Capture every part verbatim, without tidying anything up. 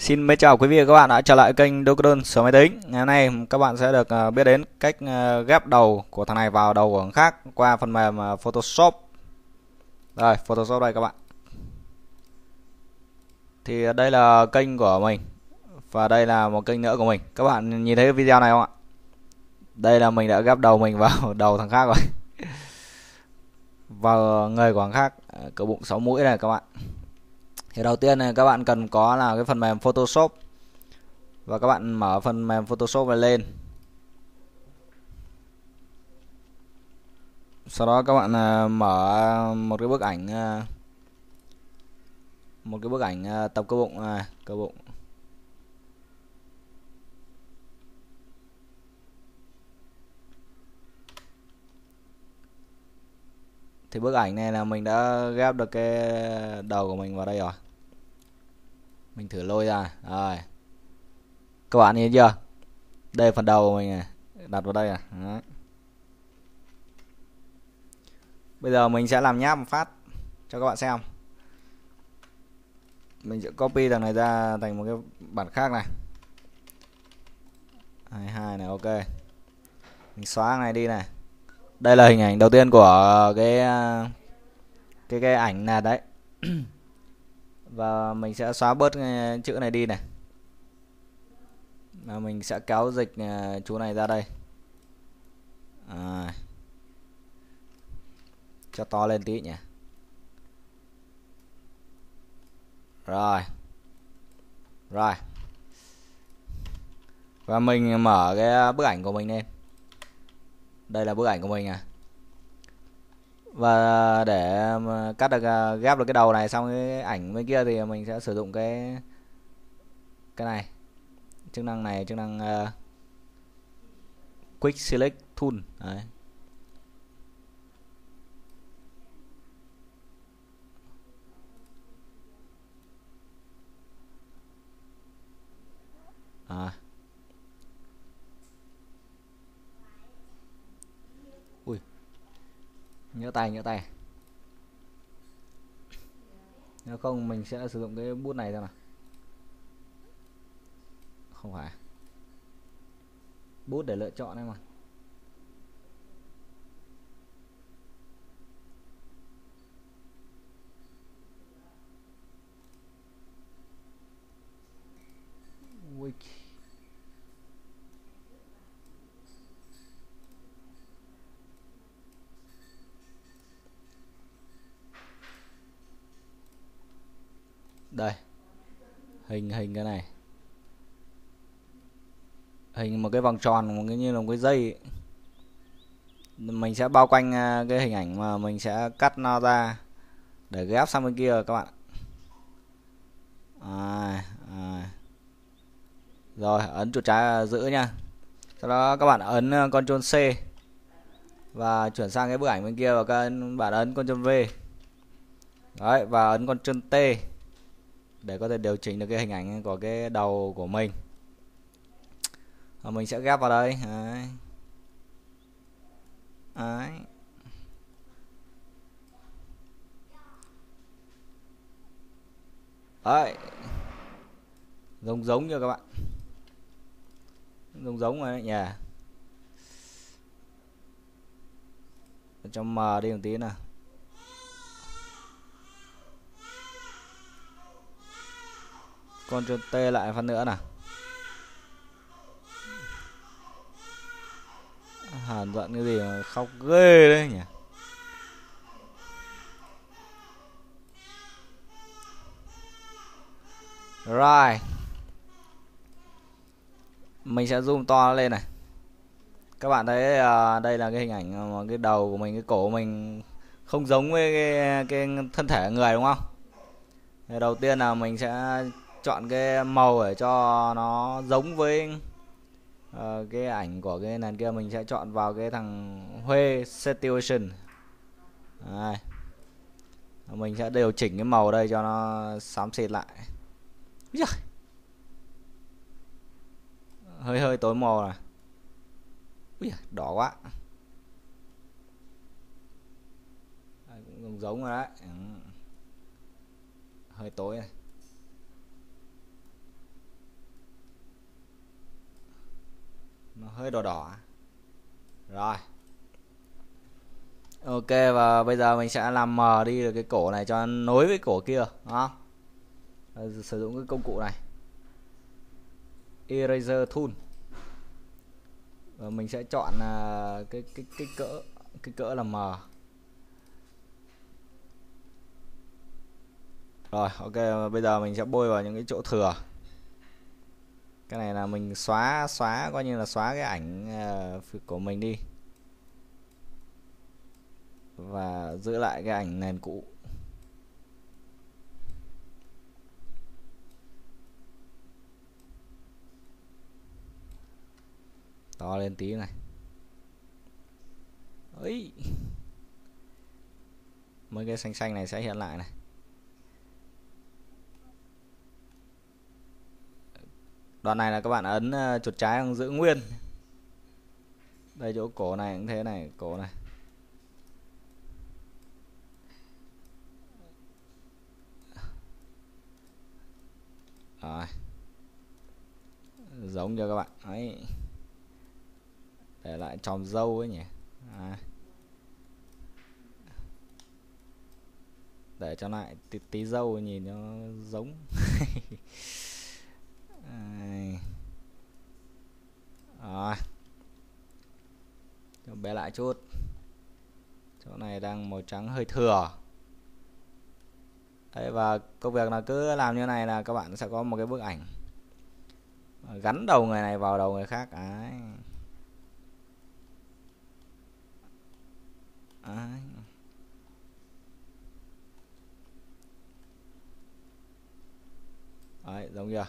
Xin mến chào quý vị và các bạn đã trở lại kênh Docodon sửa máy tính. Ngày hôm nay các bạn sẽ được ờ, biết đến cách ờ, ghép đầu của thằng này vào đầu của thằng khác qua phần mềm ờ, Photoshop. Rồi, Photoshop đây các bạn. Thì đây là kênh của mình và đây là một kênh nữa của mình. Các bạn nhìn thấy cái video này không ạ? Đây là mình đã ghép đầu mình vào đầu thằng khác rồi. Vào người của thằng khác, ờ, cỡ bụng sáu mũi này các bạn. Thì đầu tiên này các bạn cần có là cái phần mềm Photoshop. Và các bạn mở phần mềm Photoshop này lên. Sau đó các bạn à, mở một cái bức ảnh à, một cái bức ảnh à, tập cơ bụng à, cơ bụng. Thì bức ảnh này là mình đã ghép được cái đầu của mình vào đây rồi. Mình thử lôi ra. Rồi. Các bạn nhìn chưa? Đây là phần đầu của mình này, đặt vào đây à. Đấy. Bây giờ mình sẽ làm nháp một phát cho các bạn xem. Mình sẽ copy thằng này ra thành một cái bản khác này. hai mươi hai này, ok. Mình xóa cái này đi này. Đây là hình ảnh đầu tiên của cái cái cái ảnh này đấy. Và mình sẽ xóa bớt cái chữ này đi này. Và mình sẽ kéo dịch chú này ra đây. À, cho to lên tí nhỉ. Rồi. Rồi. Và mình mở cái bức ảnh của mình lên. Đây là bức ảnh của mình à. Và để cắt được, ghép được cái đầu này xong cái ảnh bên kia thì mình sẽ sử dụng cái cái này, chức năng này, chức năng uh, Quick Select Tool đấy. À. Ui, nhớ tay nhớ tay. Nếu không mình sẽ sử dụng cái bút này thôi nào. Không phải bút để lựa chọn đấy mà. Ui. Đây, hình hình cái này, hình một cái vòng tròn, một cái như là một cái dây ấy. Mình sẽ bao quanh cái hình ảnh mà mình sẽ cắt nó ra để ghép sang bên kia các bạn. À, à. Rồi ấn chuột trái giữ nha. Sau đó các bạn ấn Ctrl C và chuyển sang cái bức ảnh bên kia, và các bạn ấn Ctrl V. Đấy, và ấn Ctrl T để có thể điều chỉnh được cái hình ảnh của cái đầu của mình. Và mình sẽ ghép vào đây. Đấy. Đấy. Đấy. Giống giống như các bạn. Giống giống rồi đấy nhỉ. Cho mờ đi một tí nào. Ctrl T lại phần nữa nào. Hàn giận cái gì mà khóc ghê đấy nhỉ. Rồi. Mình sẽ zoom to nó lên này. Các bạn thấy uh, đây là cái hình ảnh mà cái đầu của mình, cái cổ của mình không giống với cái, cái thân thể người đúng không? Thì đầu tiên là mình sẽ chọn cái màu để cho nó giống với uh, cái ảnh của cái nền kia. Mình sẽ chọn vào cái thằng Huê Situation. Đây. Mình sẽ điều chỉnh cái màu đây cho nó xám xịt lại. Hơi hơi tối màu này. Ui, đỏ quá. Cũng giống rồi đấy. Ừ. Hơi tối này. hơi đỏ đỏ. Rồi. Ok, và bây giờ mình sẽ làm mờ đi được cái cổ này cho nối với cổ kia, đúng không? Sử dụng cái công cụ này, Eraser Tool. Và mình sẽ chọn uh, cái cái cái cỡ cái cỡ là mờ. Rồi, ok, bây giờ mình sẽ bôi vào những cái chỗ thừa. Cái này là mình xóa xóa coi như là xóa cái ảnh uh, của mình đi. Và giữ lại cái ảnh nền cũ. To lên tí này. Ấy. Mấy cái xanh xanh này sẽ hiện lại này. Đoạn này là các bạn ấn uh, chuột trái giữ nguyên. Đây chỗ cổ này cũng thế này, cổ này. Rồi. Giống cho các bạn. Đấy. Để lại chòm râu ấy nhỉ. À. Để cho lại tí, tí râu nhìn nó giống. Rồi. Cho bé lại chút. Chỗ này đang màu trắng hơi thừa. Đấy, và công việc là cứ làm như này là các bạn sẽ có một cái bức ảnh gắn đầu người này vào đầu người khác. Đấy. Đấy. Đấy, giống chưa?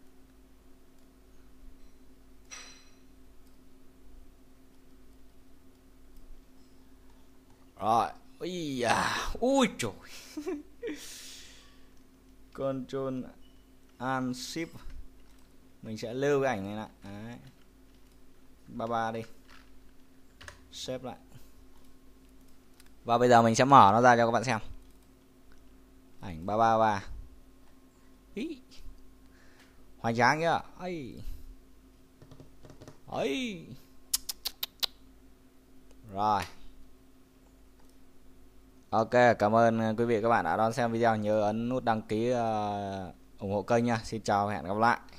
Rồi. Ui à. Ui trời. Control Alt Shift. Mình sẽ lưu cái ảnh này lại. Đấy. ba ba đi. Xếp lại. Và bây giờ mình sẽ mở nó ra cho các bạn xem. Ảnh ba ba ba. Ý. Hoành tráng nhá. Ấy. Ấy. Rồi. Ok, cảm ơn quý vị các bạn đã đón xem video. Nhớ ấn nút đăng ký uh, ủng hộ kênh nha. Xin chào và hẹn gặp lại.